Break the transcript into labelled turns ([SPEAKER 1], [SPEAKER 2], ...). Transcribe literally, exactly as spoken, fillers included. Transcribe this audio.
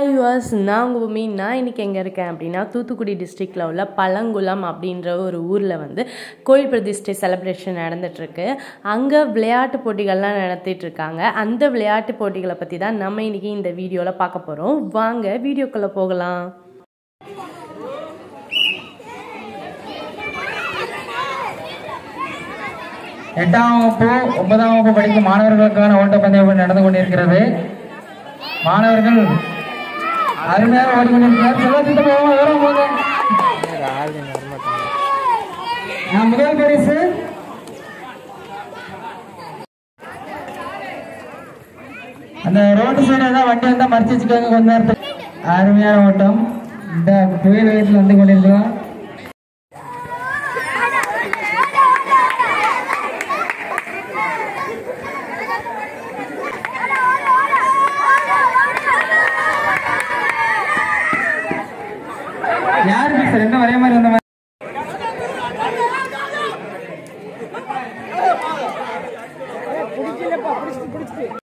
[SPEAKER 1] Yours நான் உங்கள் பூமி. நான் இன்றைக்கி எங்கே இருக்கேன் அப்படின்னா தூத்துக்குடி டிஸ்ட்ரிக்டில் உள்ள பழங்குளம் அப்படின்ற ஒரு ஊரில் வந்து கோயில் பிரதிஷ்டை செலிப்ரேஷன் நடந்துகிட்ருக்கு. அங்கே விளையாட்டு போட்டிகள்லாம் நடத்திட்டுருக்காங்க. அந்த விளையாட்டு போட்டிகளை பற்றி தான் நம்ம இன்றைக்கி இந்த வீடியோவில் பார்க்க போகிறோம். வாங்க வீடியோக்குள்ளே போகலாம்.
[SPEAKER 2] எட்டாம் வகுப்பு ஒன்பதாம் வகுப்பு படிக்கும் மாணவர்களுக்கான ஓட்டப்பந்தயம் நடந்து கொண்டிருக்கிறது. மாணவர்கள் அருமையாக ஓடிக்கொண்டிருக்கிறார். முதல் பரிசு அந்த ரோடு சைடு ஏதாவது வண்டி வந்தா மறைச்சு வச்சுக்கோங்க. கொஞ்ச நேரத்தில் அருமையான ஓட்டம் இந்த புயல் வேகத்தில் வந்து கொண்டிருக்கிறோம். யாருக்கு சார் என்ன ஒரே மாதிரி வந்த மாதிரி